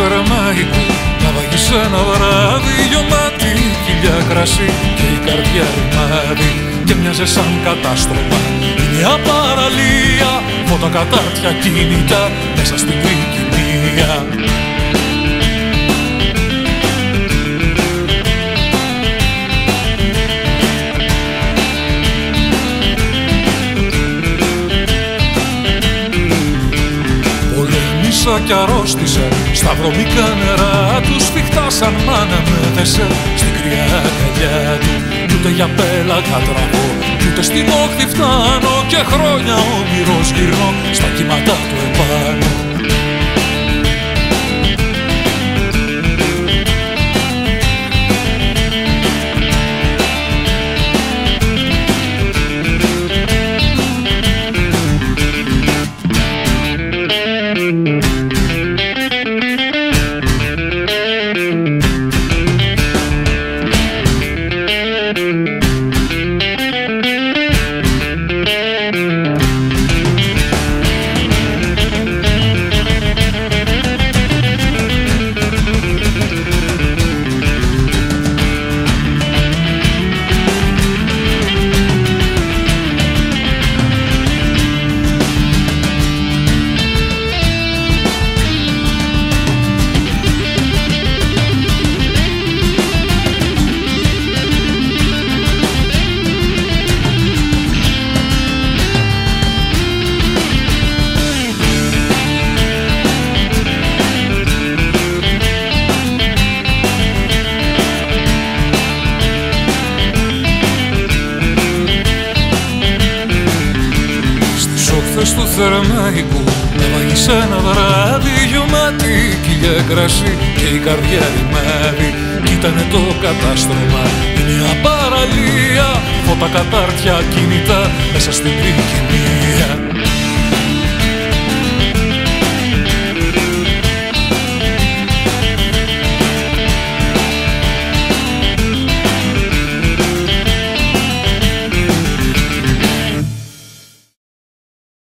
Θερμαϊκού να βαγείς ένα βράδυ, γεμάτη κοιλιά κρασί και η καρδιά ρημάδι και μοιάζε σαν κατάστρωμα. Είναι μια παραλία, φώτα κατάρτια κίνητα μέσα στην τρικυμία. Κι αρρώστησα στα βρωμικά νερά του, σφιχτά σαν μάνα με δέσε στην κρυά αγκαλιά του. Κι ούτε για πέλαγα τραβώ, κι ούτε στην όχθη φτάνω, και χρόνια όνειρος γυρνώ στα κύματα του επάνω. Του Θερμαϊκού να βαγείς ένα βράδυ, γεμάτη κοιλιά κρασί και η καρδιά ρημάδι κι ήτανε το κατάστρωμα. Είναι μια παραλία, φώτα κατάρτια κίνητα μέσα στην τρικυμία.